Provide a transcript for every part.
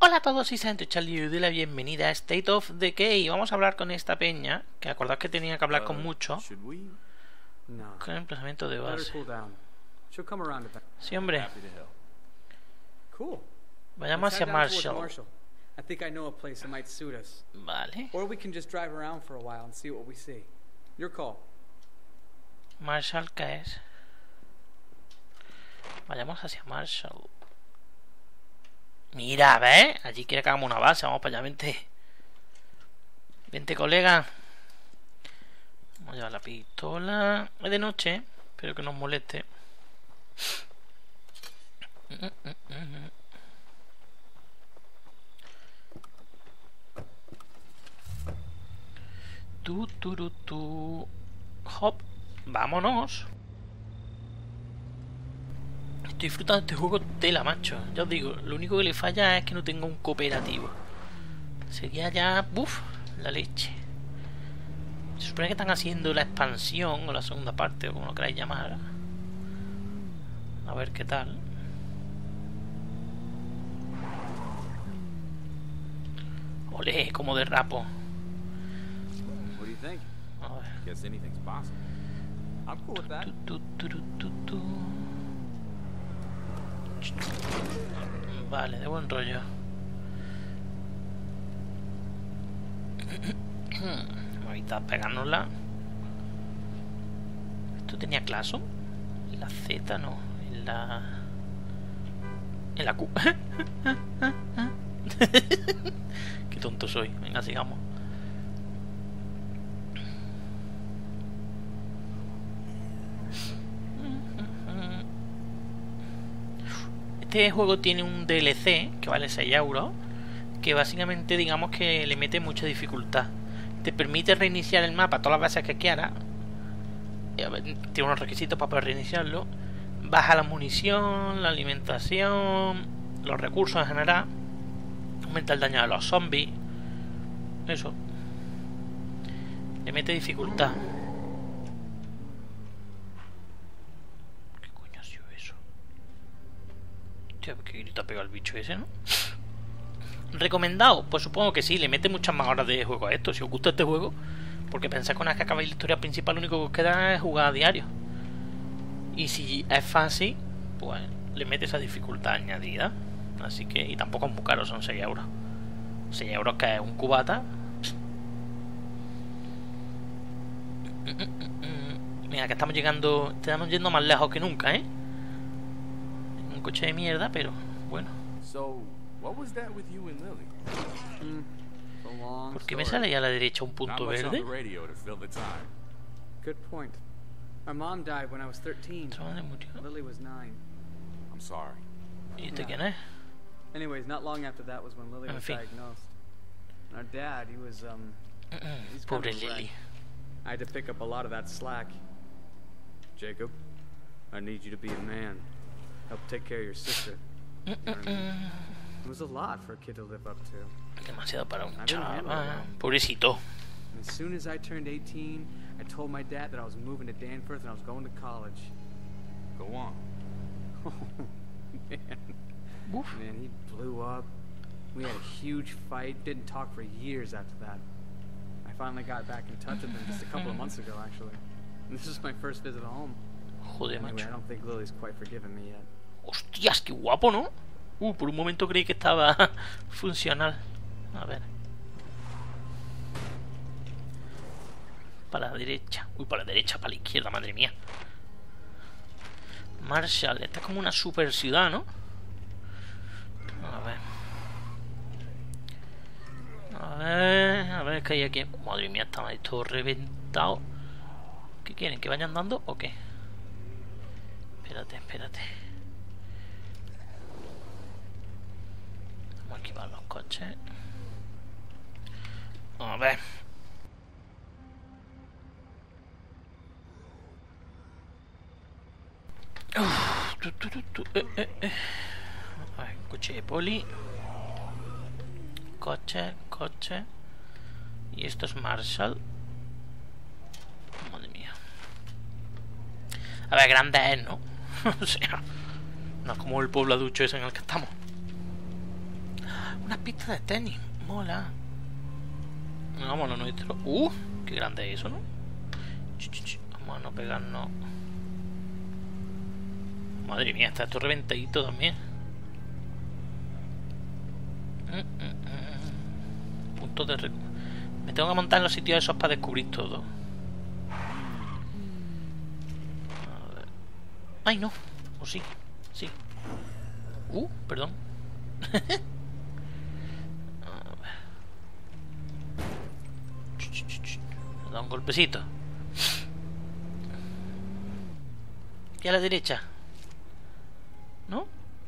Hola a todos y Santo Charlie, y doy la bienvenida a State of Decay. Vamos a hablar con esta peña, que acordad que tenía que hablar con mucho. Con el emplazamiento de base. Sí, hombre. Vayamos hacia Marshall. Vale. Marshall, ¿qué es? Vayamos hacia Marshall. Mira, ¿ves? Allí quiere que hagamos una base. Vamos para allá, vente. Vente, colega. Vamos a llevar la pistola. Es de noche, pero que nos moleste. Hop. Vámonos. Estoy disfrutando de este juego tela, macho. Ya os digo, lo único que le falla es que no tenga un cooperativo. Sería ya... ¡Buf! La leche. Se supone que están haciendo la expansión o la segunda parte, o como lo queráis llamar. A ver qué tal. Olé, como derrapo. A ver. Vale, de buen rollo. Ahorita pegárnosla. ¿Esto tenía claso? En la Z no. En la Q. Qué tonto soy. Venga, sigamos. Este juego tiene un DLC que vale 6 €, que básicamente digamos que le mete mucha dificultad. Te permite reiniciar el mapa todas las veces que quieras. Tiene unos requisitos para poder reiniciarlo. Baja la munición, la alimentación, los recursos en general. Aumenta el daño de los zombies. Eso. Le mete dificultad. ¿Qué grita pega el bicho ese, no? ¿Recomendado? Pues supongo que sí, le mete muchas más horas de juego a esto. Si os gusta este juego, porque pensáis que una vez que acabáis la historia principal, lo único que os queda es jugar a diario. Y si es fácil, pues le mete esa dificultad añadida. Así que, y tampoco es muy caro, son 6 €. 6 € que es un cubata. Mira, que estamos yendo más lejos que nunca, ¿eh? Un coche de mierda, pero bueno. ¿Por qué me sale ahí a la derecha un punto verde? Good point. My mom died when I was 13. Lily was 9. I'm sorry. ¿Y este quién es? Anyways, not long after that was when Lily was diagnosed. And our dad, he was he's kind Pobre of Lily. I had to pick up a lot of that slack. Jacob, I need you to be a man. Help take care of your sister. You know what I mean? It was a lot for a kid to live up to. Demasiado para un chaval. Pobrecito. And as soon as I turned 18, I told my dad that I was moving to Danforth and I was going to college. Go on. Oh, man. Oof. Man, he blew up. We had a huge fight. Didn't talk for years after that. I finally got back in touch with him just a couple of months ago, actually. And this is my first visit home. Joder, Anyway, macho. I don't think Lily's quite forgiven me yet. Hostias, qué guapo, ¿no? Por un momento creí que estaba funcional. A ver. Para la derecha. Uy, para la derecha, para la izquierda, madre mía. Marshall, esta es como una super ciudad, ¿no? A ver qué hay aquí. Madre mía, está todo reventado. ¿Qué quieren? ¿Que vayan andando o qué? Espérate. Vamos a esquivar los coches. A ver. A ver, coche de poli. Coche. Y esto es Marshall. Madre mía. A ver, grande es, ¿no? O sea, no es como el pobladucho ese en el que estamos. Una pista de tenis. Mola. Vamos a lo nuestro. Qué grande es eso, ¿no? Vamos a no pegarnos. Madre mía, está esto reventadito también. Puntos de me tengo que montar en los sitios esos para descubrir todo. A ver. Ay, no. O sí. Sí. Perdón. A ver. Me da un golpecito. Y a la derecha. ¿No?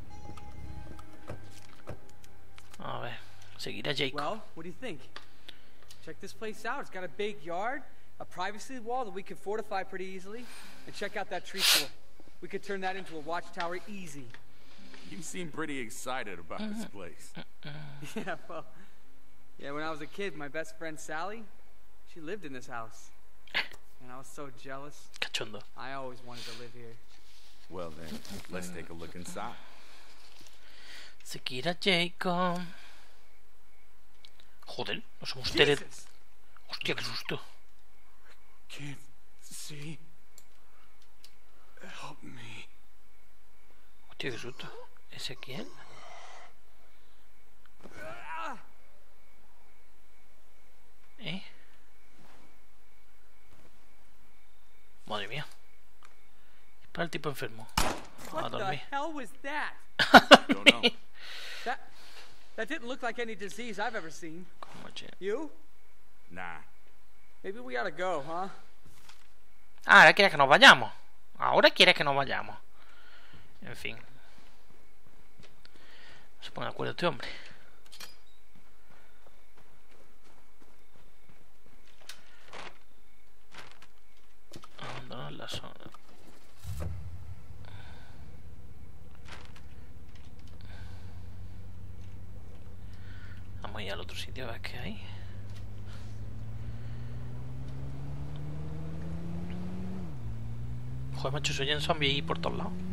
A ver. Seguir a Jacob. Well, what do you think? Check this place out. It's got a big yard, a privacy wall that we could fortify pretty easily, and check out that tree fort. We could turn that into a watchtower easy. You seem pretty excited about this place. Yeah, well, when I was a kid, my best friend Sally, she lived in this house. And I was so jealous. Cachondo. I always wanted to live here. Well then, let's take a look inside. Seguir a Jacob. Joder, no somos tele... Hostia, qué susto. Can't see. Help me. Hostia, qué susto. ¿Ese quién? Madre mía. Es para el tipo enfermo. What the hell was that? Don't know. That didn't look like any disease I've ever seen. You? Nah. Maybe we ought to go, huh? Ahora quieres que nos vayamos. Ahora quieres que nos vayamos. En fin. Se pone de acuerdo este hombre. Abandonar la zona. Vamos a ir al otro sitio a ver qué hay. Joder, macho, soy en zombie ahí por todos lados.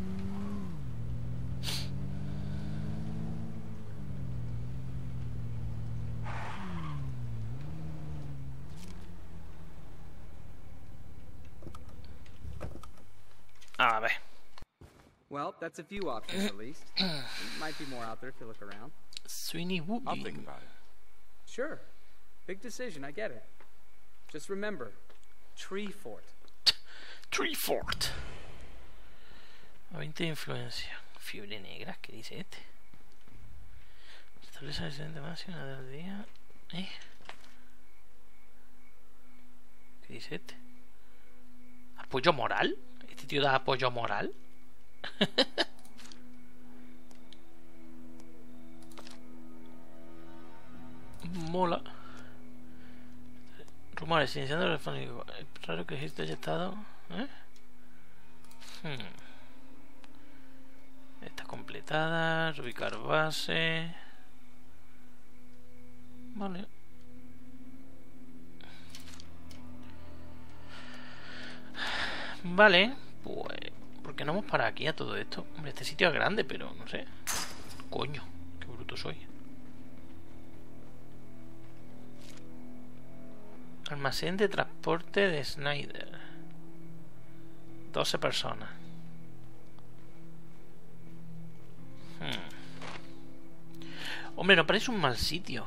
A ver. Well, that's a few options at least. There might be more out there if you look around. Sweeney Woody. I'll think about it. Sure. Big decision, I get it. Just remember, Tree Fort. Tree Fort. 20 de influencia. Fiebre negra, ¿qué dice este? Establece el siguiente máximo del día. ¿Qué dice este? ¿Apoyo moral? ¿Este tío da apoyo moral? Mola. Rumores, iniciando el telefónico. Es raro que exista haya estado. Está completada. Ubicar base. Vale. Vale, pues... ¿por qué no vamos para aquí a todo esto? Hombre, este sitio es grande, pero no sé. Coño, qué bruto soy. Almacén de transporte de Snyder. 12 personas. Hombre, no parece un mal sitio.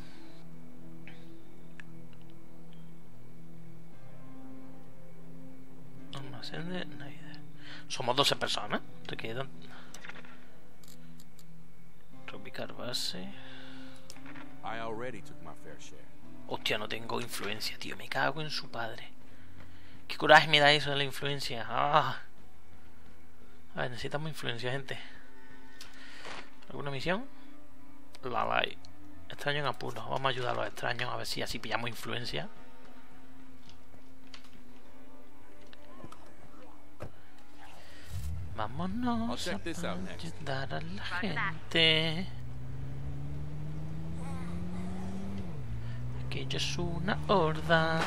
Almacén de Snyder. Somos 12 personas. Te quedan. Reubicar base. I already took my fair share. Hostia, no tengo influencia, tío. Me cago en su padre. Qué coraje me da eso de la influencia. A ver, necesitamos influencia, gente. ¿Alguna misión? La hay. Extraño en apuro. Vamos a ayudar a los extraños a ver si así pillamos influencia. Vámonos a ayudar a la gente. Aquello es una horda.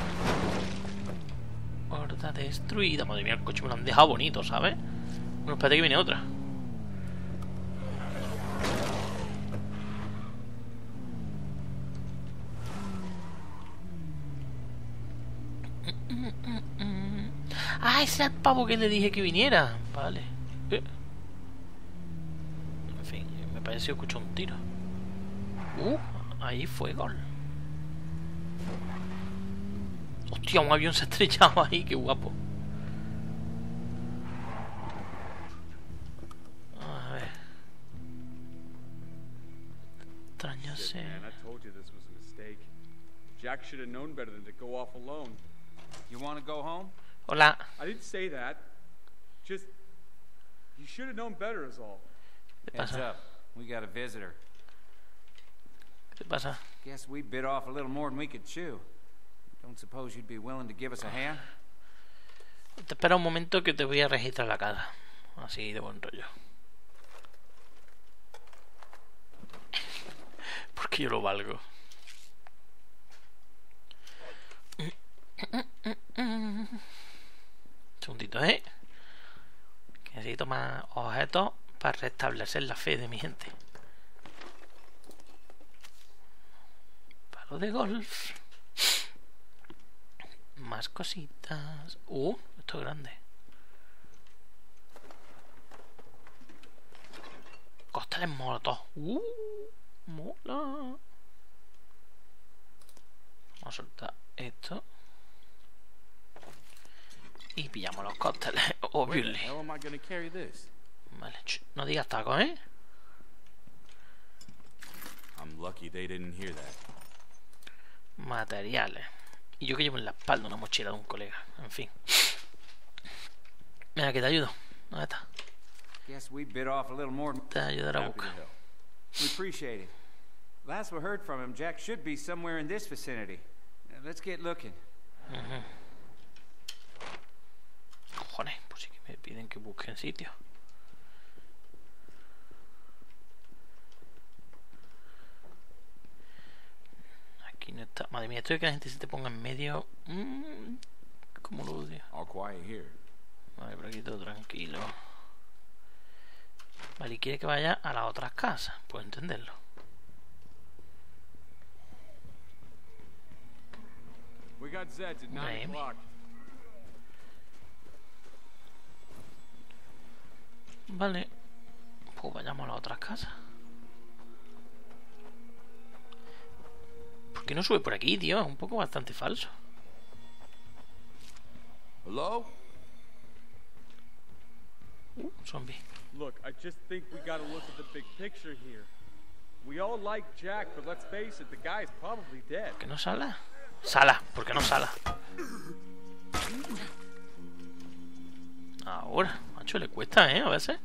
Horda destruida. Madre mía, el coche me lo han dejado bonito, ¿sabes? Bueno, espérate que viene otra. Ah, ese es el pavo que le dije que viniera. Vale. En fin, me parece que escuchó un tiro. Ahí fue gol. Hostia, un avión se ha estrellado ahí, qué guapo. A ver. Extraño Shit, man, I told you this was a mistake. Jack should have known better than to go off alone. You want to go home? Hola. I didn't say that. Just, he should have known better is all. ¿Qué Heads pasa? up. We got a visitor. ¿Qué pasa? Guess we bit off a little more than we could chew. Don't suppose you'd be willing to give us a hand? Te espera un momento que te voy a registrar la cara. Así de buen rollo. Porque yo lo valgo. Segundito, Que necesito más objetos para restablecer la fe de mi gente. Palo de golf. Más cositas. Esto es grande. Cócteles molotov. Mola. Vamos a soltar esto. Y pillamos los cócteles, obviously. How am I gonna carry this? Vale, no digas tacos, I'm lucky they didn't hear that. Materiales. Y yo que llevo en la espalda una mochila de un colega. En fin. Mira, que te ayudo. ¿Dónde está? Guess we bit off a little more. Te ayudaré a Happy to buscar. help. We appreciate it. Last we heard from him, Jack should be somewhere in this vicinity. Let's get looking. Cojones, pues sí que me piden que busquen sitio. Aquí no está. Madre mía, esto de que la gente se te ponga en medio. ¿Cómo lo odio? All quiet here. Vale, por aquí todo tranquilo. Vale, y quiere que vaya a las otras casas. Puedo entenderlo. We got Zeds at 9 Maybe. o'clock. Vale. Pues vayamos a las otras casas. ¿Por qué no sube por aquí, tío? Es un poco bastante falso. Hello? Zombie. Look, I just think we gotta look at the big picture here. We all like Jack, but let's face it, the guy's probably dead. ¿Por qué no sala? Sala, ¿por qué no sala? Ahora, macho, le cuesta, a veces.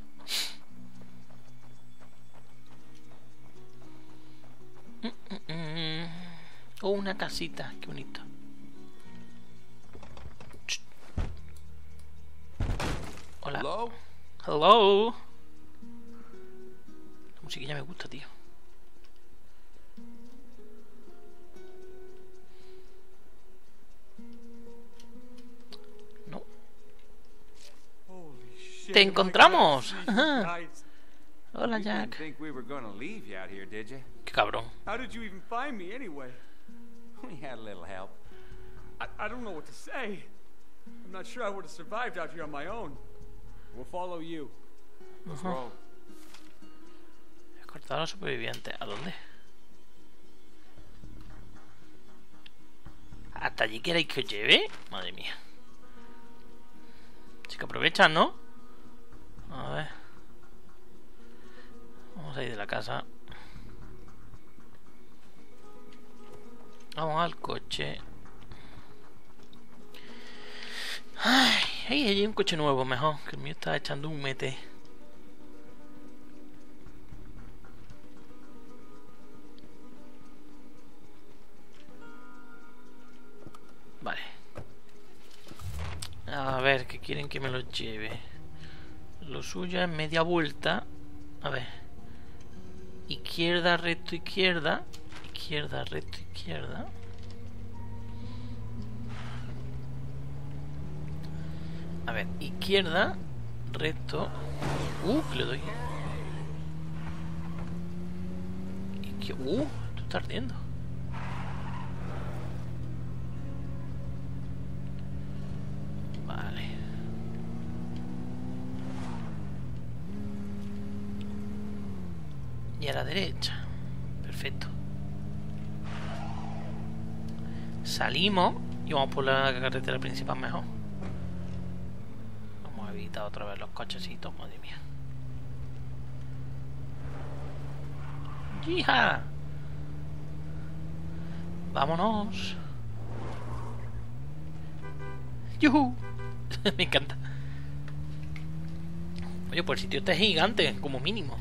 Una casita, qué bonito. Hola. Hello? Hello. La musiquilla me gusta, tío. No. Holy shit. ¡Te am I encontramos! gonna see you guys? Hola, You didn't Jack. think we were gonna leave you out here, did you? Qué cabrón. How did you even find me anyway? We had a little help. I don't know what to say. I'm not sure I would have survived out here on my own. We'll follow you. Let's roll. He cortado a los supervivientes. ¿A dónde? ¿Hasta allí queréis que os lleve? Madre mía. Así que aprovechan, ¿no? A ver. Vamos a ir de la casa. Vamos al coche. Ay, ahí hay un coche nuevo mejor. Que el mío está echando un mete. Vale. A ver, que quieren que me lo lleve. Lo suyo es media vuelta. A ver. Izquierda, recto, izquierda. Izquierda, recto, izquierda. A ver, izquierda, recto. Que le doy. Esto está ardiendo. Vale. derecha. Perfecto. Salimos y vamos por la carretera principal mejor. Vamos a evitar otra vez los cochecitos, madre mía. ¡Hija! ¡Vámonos! ¡Yuhu! Me encanta. Oye, pues el sitio este es gigante, como mínimo.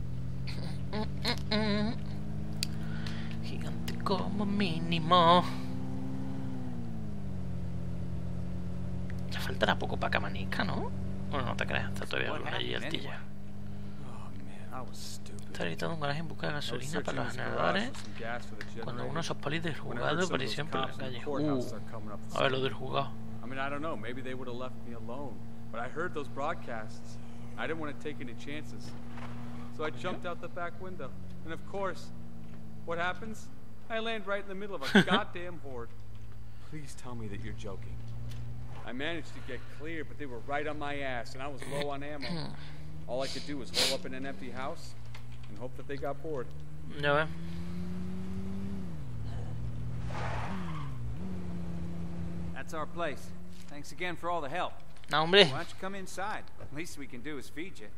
Gigante como mínimo. Ya faltará poco para que amanezca, ¿no? Bueno, no te creas, está todavía allí altilla. Está gritando un garaje en busca de gasolina para los generadores. Cuando uno de esos polis del juzgado apareció por la calle. A ver lo del juzgado. I mean, I don't know. Maybe they would have left me alone. But I heard those broadcasts. I didn't want to take any chances. So I jumped out the back window. And of course, what happens? I land right in the middle of a goddamn horde. Please tell me that you're joking. I managed to get clear, but they were right on my ass, and I was low on ammo. All I could do was hole up in an empty house and hope that they got bored. No. That's our place. Thanks again for all the help. No, hombre. Why don't you come inside? Least we can do is feed you.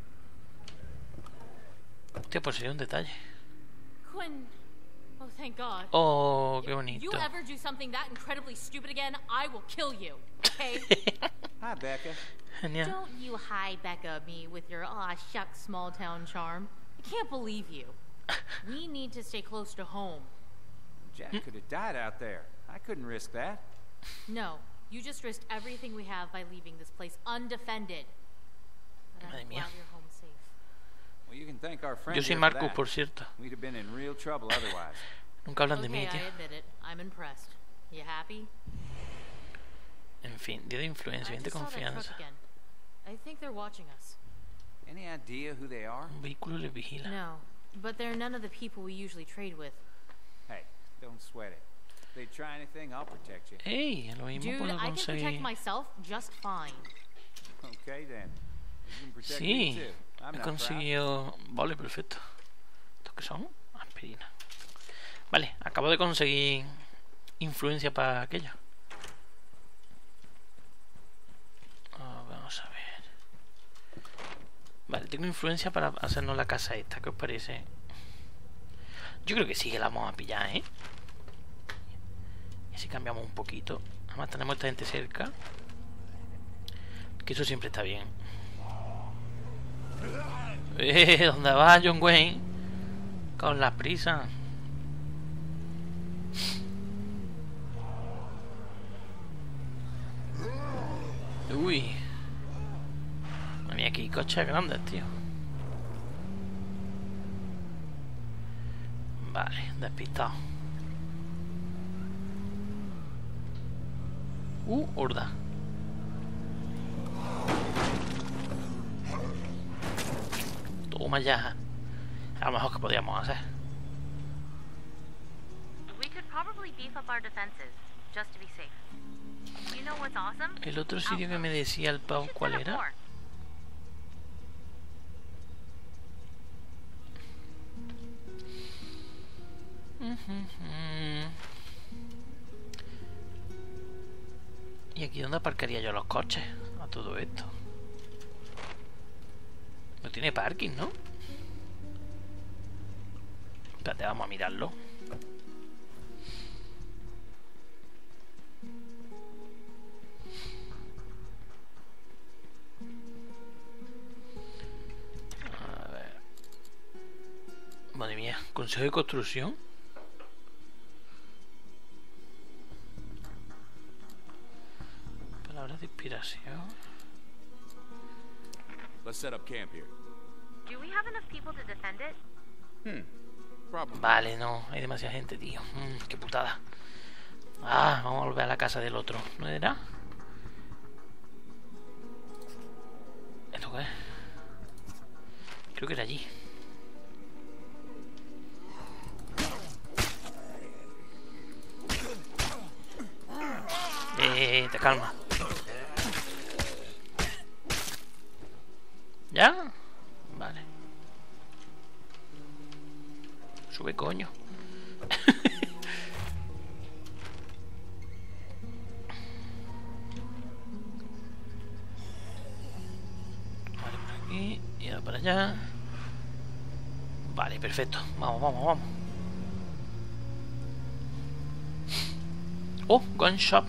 Hostia, pues sería un detalle. Quinn. Oh, thank God. Oh, qué If bonito. you ever do something that incredibly stupid again, I will kill you. Okay? Hi, Becca. Genial. Don't you hi Becca me with your aw shucks small town charm. I can't believe you. We need to stay close to home. Jack could have died out there. I couldn't risk that. No, you just risked everything we have by leaving this place undefended. But Madre I'm mía. glad you're home safe. Well, you can thank our friend Yo soy here for Marcus, that. por cierto. We'd have been in real trouble otherwise. Nunca hablan de mí, Okay, tío. I admit it. I'm impressed. You happy? En fin, día de influencia, I bien de just saw that truck confianza. again. I think they're watching us. Any idea who they are? Un vehículo le vigila. No, but they're none of the people we usually trade with. Hey, don't sweat it. If they try anything, I'll protect you. Ey, lo mismo Dude, puedo I can protect conseguir. myself just fine. Okay, then. You can protect me Sí, too. I'm he not proud. conseguido. Vale, perfecto. ¿Estos qué son? Aspirina. Vale, acabo de conseguir influencia para aquello. Vamos a ver. Vale, tengo influencia para hacernos la casa esta. ¿Qué os parece? Yo creo que sí que la vamos a pillar, ¿eh? Y así cambiamos un poquito. Además tenemos esta gente cerca. Que eso siempre está bien. ¿Dónde va John Wayne? Con la prisa. Uy. Mira, aquí coches grandes, tío. Vale, despistado. Horda. Toma ya. A lo mejor que podríamos hacer. We could probably beef up our defenses, just to be safe. You know what's awesome? El otro sitio que me decía el pavo, ¿cuál era? ¿Y aquí dónde aparcaría yo los coches? A todo esto. No tiene parking, ¿no? Espérate, vamos a mirarlo. A ver. Madre mía, consejo de construcción. Palabras de inspiración. Let's set up camp here. Do we have enough people to defend it? Probably. Vale, no, hay demasiada gente, tío. Qué putada. Ah, vamos a volver a la casa del otro. ¿No era? ¿Esto qué es? Creo que era allí. Te calma. ¿Ya? Vale. Sube, coño. Vale, por aquí. Y ahora para allá. Vale, perfecto. Vamos, vamos, vamos. Oh, gun shop.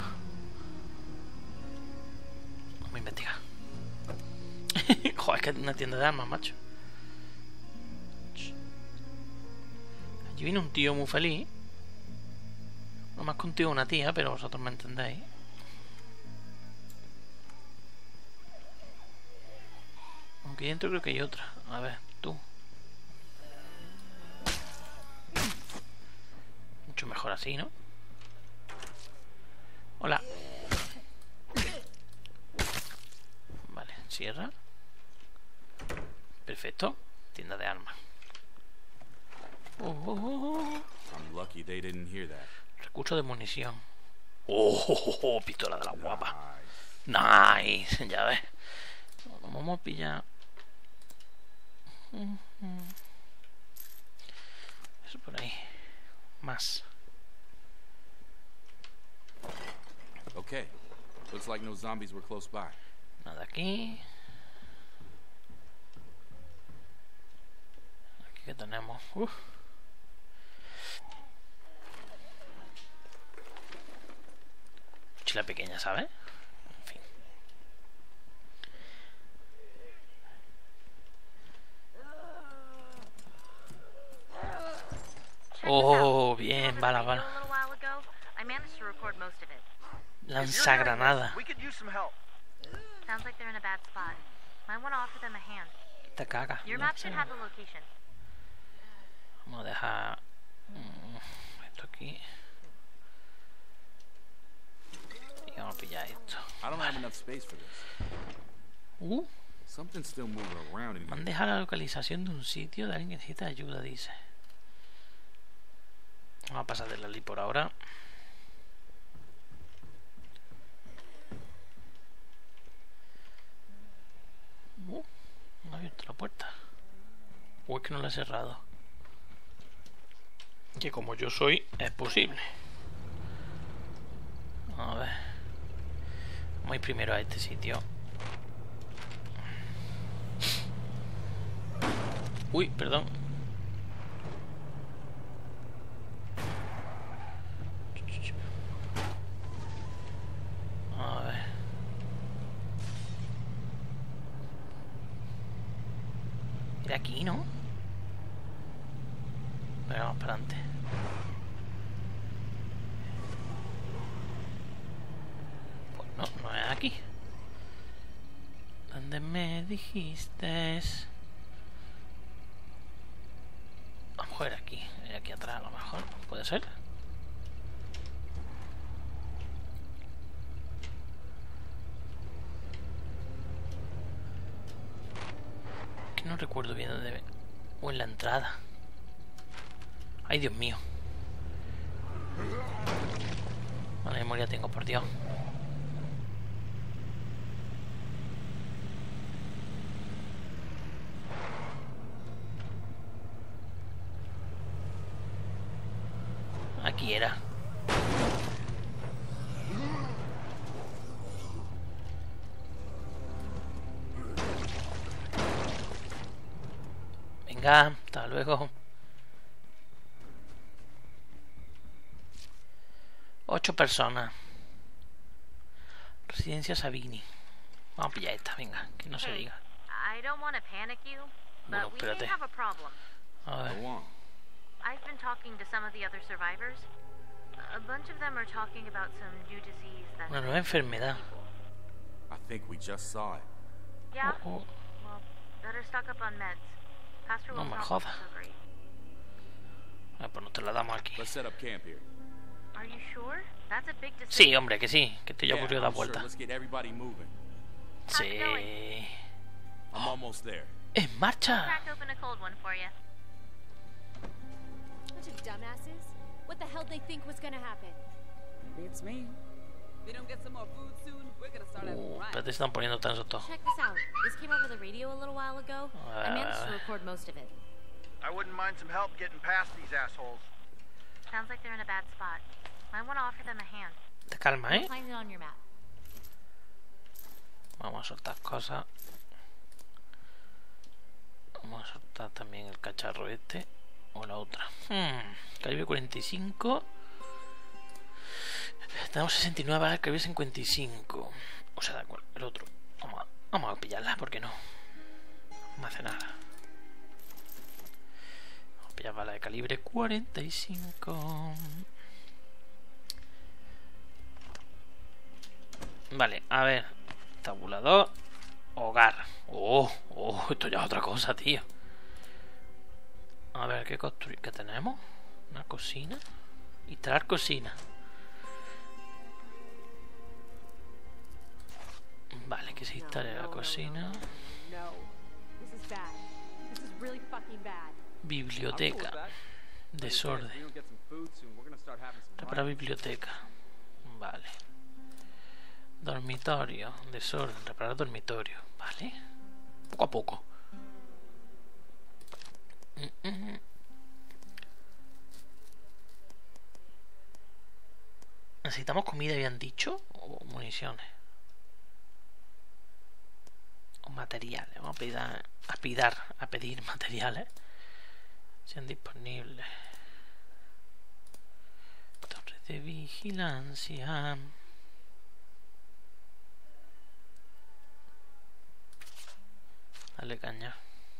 Vamos a investigar. Joder, es que es una tienda de armas, macho. Allí viene un tío muy feliz. No más que un tío o una tía, pero vosotros me entendéis. Aunque dentro creo que hay otra. A ver, tú. Mucho mejor así, ¿no? Hola. Vale, cierra. Perfecto. Tienda de armas. I'm lucky they didn't hear that. Recurso de munición. Oh, pistola de la guapa. Nice. Ya ves. Vamos a pillar. Eso por ahí. Más. Okay. Looks like no zombies were close by. Nada aquí. Aquí que tenemos. Mochila pequeña, ¿sabes? En fin. Oh, bien, bala, bala. Lanzagranada. Sounds like they're in a bad spot. Might want to offer them a hand. Te caga. Your map should have the location. Vamos a dejar esto aquí. Y vamos a pillar esto. I don't have enough space for this. Something's still moving around in Me han here. dejado la localización de un sitio de alguien que necesita ayuda, dice. Vamos a pasar de la li por ahora. No ha abierto la puerta. O es que no la he cerrado. Que como yo soy, es posible. A ver. Vamos a ir primero a este sitio. Uy, perdón. A ver. Era aquí, ¿no? Venga, vamos para adelante. Pues no, no es aquí. ¿Dónde me dijiste? A lo mejor era aquí atrás, a lo mejor. ¿Puede ser? Que no recuerdo bien dónde... O en la entrada. Ay, Dios mío. Mala memoria tengo, por Dios. Aquí era. Venga, hasta luego. 8 personas. Residencia Sabini. Vamos a pillar esta, venga, que no se diga. I don't want to panic you, Bueno, but we may espérate. have a problem. A ver. Go on. I've been talking to some of the other survivors. A bunch of them are talking about some new disease that's Una nueva enfermedad. I think we just saw it. yeah. Oh, oh. Well, that are stuck up on meds. Pastor No will me not jodas. so great. Pues nos te la damos aquí. Let's set up camp here. Are you sure? That's a big decision. Sí, hombre, que sí. Que estoy ya aburrido de I'm dar vuelta. sure. Let's get everybody moving. Sí. I'm almost there. ¡En marcha! Crack open a cold one for you. Bunch of dumbasses. What the hell they think was gonna happen? It's me. If we don't get some more food soon, we're gonna start having riots. Espérate, se están poniendo tensos todos. Check this out. This came over the radio a little while ago. I managed to record most of it. I wouldn't mind some help getting past these assholes. Sounds like they're in a bad spot. I want to offer them a hand. Te calma, ¿eh? Find it on your map. Vamos a soltar cosas. Vamos a soltar también el cacharro este. O la otra. Calibre 45. Tenemos 69 para el calibre 55. O sea, de acuerdo, el otro. Vamos a pillarla, ¿por qué no? No me hace nada. Vamos a pillar bala de calibre 45. Vale, a ver. Tabulador. Hogar. Esto ya es otra cosa, tío. A ver, ¿qué construir? ¿Qué tenemos? Una cocina. Instalar cocina. Vale, que se instale la cocina. Biblioteca. Desorden. Reparar biblioteca. Vale. Dormitorio. Desorden. Reparar dormitorio. Vale. Poco a poco. ¿Necesitamos comida, habían dicho? ¿O municiones? ¿O materiales? Vamos a pedir materiales. Sean disponibles. Torre de vigilancia. Dale caña.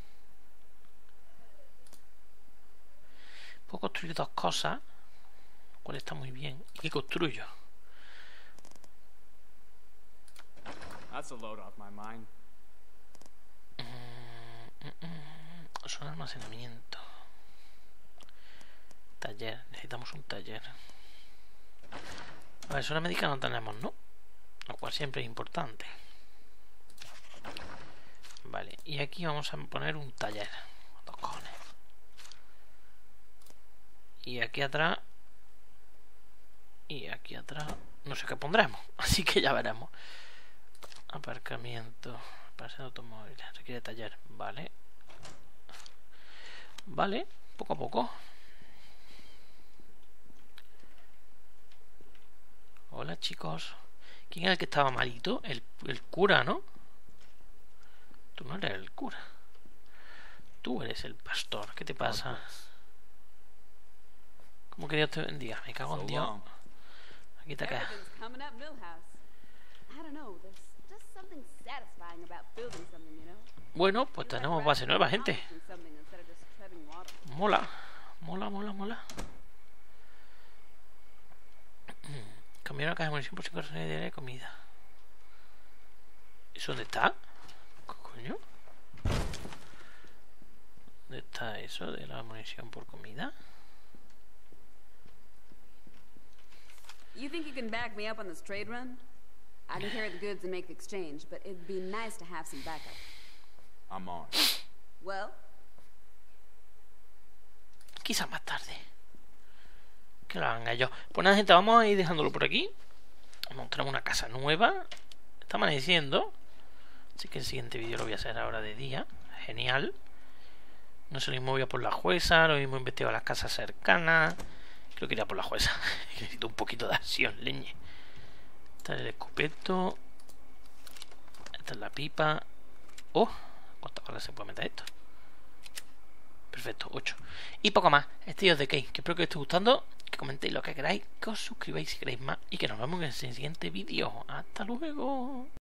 Puedo construir dos cosas, lo cual está muy bien. ¿Y qué construyo? That's a load off my mind. Son almacenamiento. Taller, necesitamos un taller. A ver, zona médica no tenemos, ¿no? Lo cual siempre es importante. Vale, y aquí vamos a poner un taller. Dos cojones. Y aquí atrás. Y aquí atrás. No sé qué pondremos. Así que ya veremos. Aparcamiento. Para ser automóviles. Requiere taller. Vale. Vale. Poco a poco. Hola, chicos. ¿Quién era el que estaba malito? El cura, ¿no? Tú no eres el cura. Tú eres el pastor. ¿Qué te pasa? ¿Cómo que Dios te bendiga? Me cago en Dios. Aquí te quedas. Bueno, pues tenemos base nueva, gente. Mola. Mola. Cambiar una caja de munición por 5 raciones diarias de comida. ¿Eso dónde está? ¿Qué coño? ¿Dónde está eso de la munición por comida? You think you can back me up on this trade run? I can carry the goods and make the exchange, but it'd be nice to have some backup. I'm on. Well? Quizás más tarde. Que lo haga yo. Pues nada, gente, vamos a ir dejándolo por aquí. Tenemos una casa nueva. Está amaneciendo. Así que el siguiente vídeo lo voy a hacer ahora de día. Genial. No sé, lo mismo voy a por la jueza. Lo mismo investigo las casas cercanas. Creo que iré a por la jueza. Necesito un poquito de acción, leñe. Está el escopeto. Esta es la pipa. Oh, ¿cuántas horas se puede meter esto? Perfecto, 8. Y poco más. Este es de Kane. Que espero que os esté gustando. Que comentéis lo que queráis. Que os suscribáis si queréis más. Y que nos vemos en el siguiente vídeo. Hasta luego.